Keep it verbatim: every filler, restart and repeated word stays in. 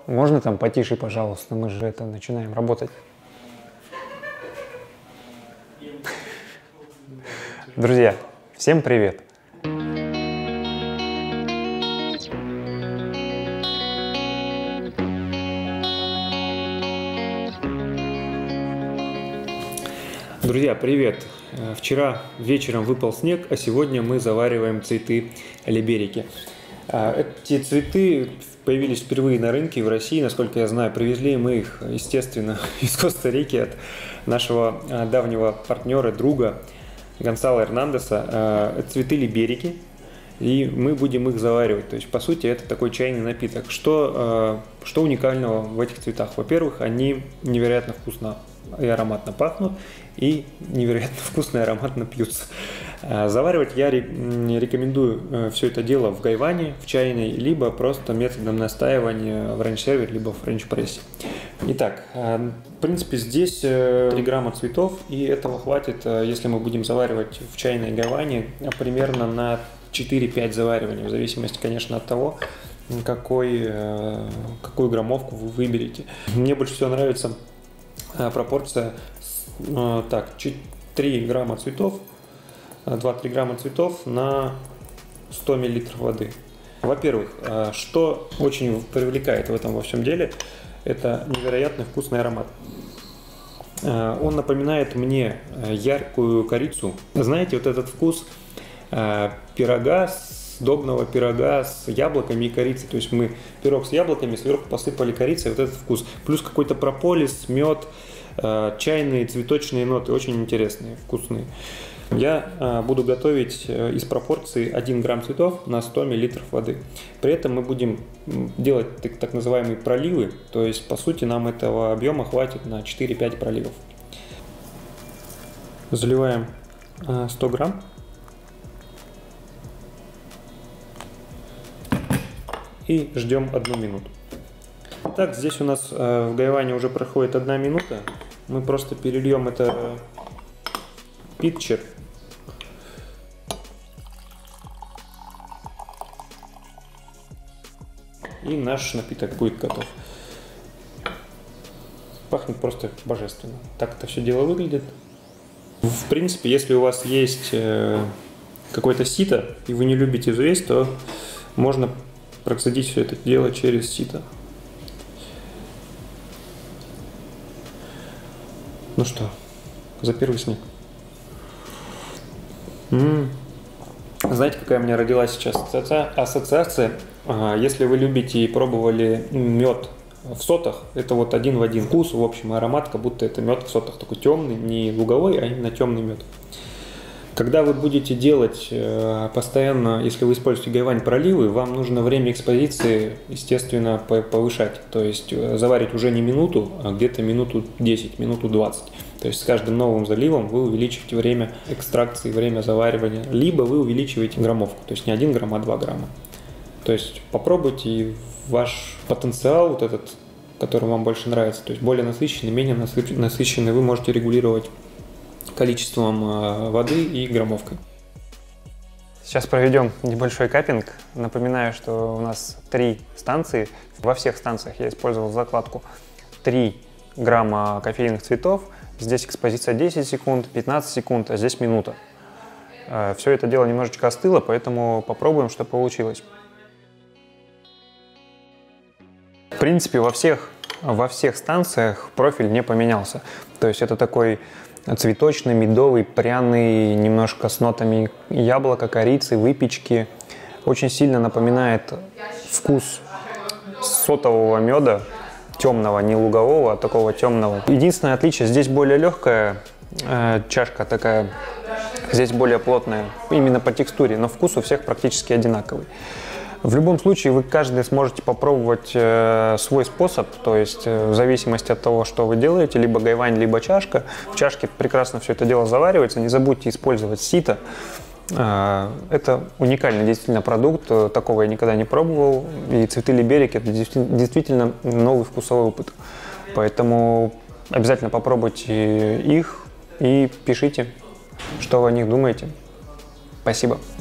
можно там потише, пожалуйста? Мы же это начинаем работать. Друзья, всем привет! Друзья, привет! Вчера вечером выпал снег, а сегодня мы завариваем цветы либерики. Эти цветы появились впервые на рынке в России, насколько я знаю. Привезли мы их, естественно, из Коста-Рики от нашего давнего партнера, друга Гонсало Эрнандеса. Это цветы либерики, и мы будем их заваривать. То есть, по сути, это такой чайный напиток. Что, что уникального в этих цветах? Во-первых, они невероятно вкусно и ароматно пахнут, и невероятно вкусно и ароматно пьются. Заваривать я рекомендую все это дело в гайване, в чайной, либо просто методом настаивания в рейндж-сервер, либо в френч-прессе. Итак, в принципе, здесь три грамма цветов, и этого хватит, если мы будем заваривать в чайной гайване, примерно на четыре-пять завариваний, в зависимости, конечно, от того, какой, какую граммовку вы выберете. Мне больше всего нравится пропорция, так, три грамма цветов, два-три грамма цветов на сто миллилитров воды. Во-первых, что очень привлекает в этом во всем деле, это невероятно вкусный аромат. Он напоминает мне яркую корицу. Знаете, вот этот вкус пирога, сдобного пирога с яблоками и корицей. То есть мы пирог с яблоками, сверху посыпали корицей, вот этот вкус. Плюс какой-то прополис, мед, чайные, цветочные ноты, очень интересные, вкусные. Я буду готовить из пропорции один грамм цветов на сто миллилитров воды. При этом мы будем делать так, так называемые проливы, то есть по сути нам этого объема хватит на четыре-пять проливов. Заливаем сто грамм. И ждем одну минуту. Так, здесь у нас в гайване уже проходит одна минута. Мы просто перельем это в питчер. И наш напиток будет готов. Пахнет просто божественно. Так это все дело выглядит. В принципе, если у вас есть какое-то сито, и вы не любите взвесь, то можно процедить все это дело через сито. Ну что, за первый снег. М-м. Знаете, какая у меня родилась сейчас ассоциация? Если вы любите и пробовали мед в сотах, это вот один в один вкус, в общем, аромат, как будто это мед в сотах, такой темный, не луговой, а именно темный мед. Когда вы будете делать постоянно, если вы используете гайвань проливы, вам нужно время экспозиции, естественно, повышать. То есть заварить уже не минуту, а где-то минуту десять, минуту двадцать. То есть с каждым новым заливом вы увеличиваете время экстракции, время заваривания, либо вы увеличиваете граммовку, то есть не один грамм, а два грамма. То есть попробуйте, и ваш потенциал, вот этот, который вам больше нравится, то есть более насыщенный, менее насыщенный, вы можете регулировать количеством воды и граммовкой. Сейчас проведем небольшой каппинг. Напоминаю, что у нас три станции. Во всех станциях я использовал закладку три грамма кофейных цветов. Здесь экспозиция десять секунд, пятнадцать секунд, а здесь минута. Все это дело немножечко остыло, поэтому попробуем, что получилось. В принципе, во всех, во всех станциях профиль не поменялся. То есть это такой цветочный, медовый, пряный, немножко с нотами яблока, корицы, выпечки. Очень сильно напоминает вкус сотового меда, темного, не лугового, а такого темного. Единственное отличие, здесь более легкая э, чашка такая, здесь более плотная, именно по текстуре, но вкус у всех практически одинаковый. В любом случае вы каждый сможете попробовать э, свой способ, то есть э, в зависимости от того, что вы делаете, либо гайвань, либо чашка. В чашке прекрасно все это дело заваривается, не забудьте использовать сито. Э, это уникальный действительно продукт, такого я никогда не пробовал, и цветы либерики – это действительно новый вкусовой опыт. Поэтому обязательно попробуйте их и пишите, что вы о них думаете. Спасибо.